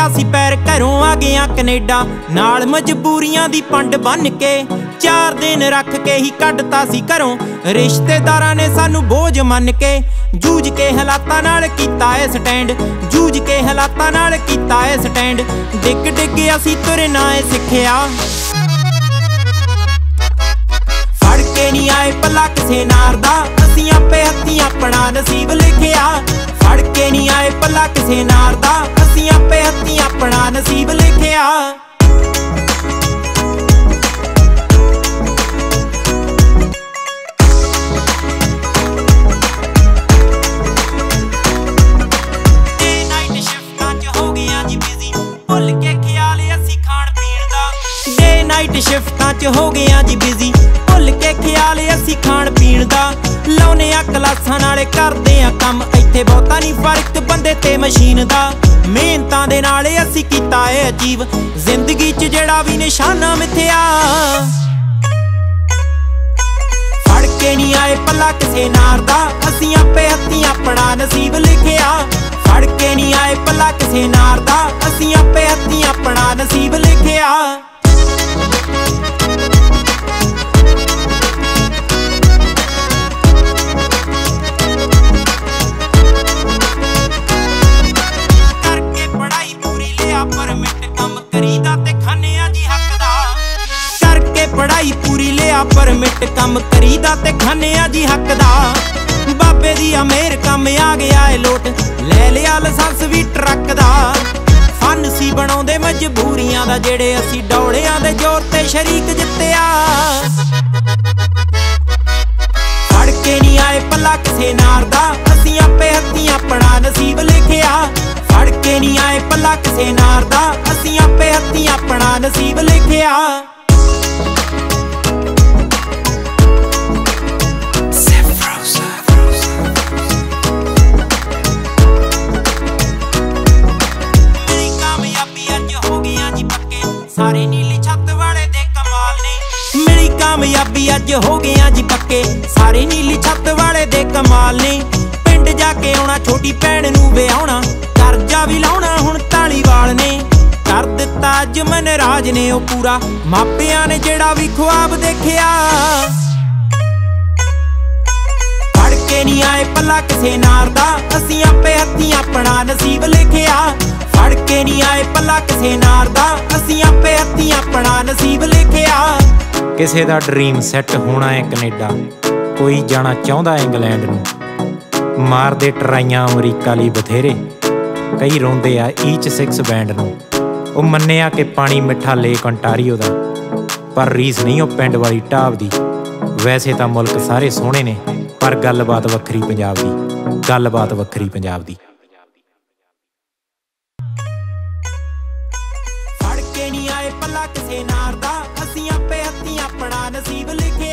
ਰੱਖਿਆ ਸੀ पैर घरों आ गया कनेडा नाल मजबूरियां दी पंड बन के 4 दिन रख के ही कढ़ता सी घरों रिश्तेदारां ने सानू बोझ मन के जूझ के हालातां नाल कीता है स्टैंड जूझ के हालातां नाल कीता है स्टैंड डिग डिग असीं तुरना है सिक्खिया फड़ के नहीं आए पला किसे नार दा असीं आपे हत्थीं अपना नसीब लिखिया फड़ के नहीं आए पला किसे नार दा असीं आपे हत्थीं अपना नसीब लिखिया शिफ्टां च हो गया जी बिजी भुल के ख्याल असी खाण पीण दा लाउने आ क्लासां नाले करदे आ काम इत्थे बहुता नहीं फर्क बंदे ते मशीन दा मेहनतां दे नाल असी कीता है अजीब जिंदगी च जेड़ा भी निशाना मिथया फड़ के नहीं आए पला किसे नार दा असी आपे हत्थीं अपना नसीब लिखिया फड़ के नहीं आए पला किसे नार दा असी आपे हत्थीं अपना नसीब लिखिया परमिट कम करीदा ते खाने जी हक दा बाबे दी अमेर कम आ गया है लोट ले लिया लाइसेंस भी ट्रक दा फन सी बनाउंदे मजबूरियां दा जेड़े असी डौलियां दे जोर ते शरीक जित्तिया फड़ के नहीं आए पला किसे नार दा असी आपे हत्थीं अपना नसीब लिखिया फड़ के नहीं आए पला किसे नार दा असी आपे हत्थीं अपना नसीब लिखिया सारे नीली छत वाले दे कमाल ने मेरी कामयाबी अज हो गया जी पक्के सारे नीली छत वाले दे कमाल ने पिंड जाके आउणा छोटी भैन नूं विआउणा करजा भी लाउणा हुण धालीवाल ने कर दिता अज मनराज ने ओ पूरा मापियां ने जेड़ा भी ख्वाब देखिया फड़ के नहीं आए पला किसे नार दा असीं आपे हत्थीं अपना नसीब लिखिया फड़ के नहीं आए पला किसे नार दा असीं आपे हत्थीं अपना नसीब लिखिया किसे दा ड्रीम सैट होना है कनेडा कोई जाना चाहुंदा इंग्लैंड नूं मारदे ट्राइयां अमरीका लई बथेरे कई रोंदे आ ईच 6 बैंड नूं ओ मन्निया कि पानी मिठा लेक ओंटारियो दा पर रीस नहीं ओ पिंड वाली ढाब दी वैसे तां मुल्क सारे सोहणे ने पर गलबात वखरी पंजाब दी गलबात वखरी पंजाब दी पला किसे नार दा असीं आपे हत्थीं अपना नसीब लिखिया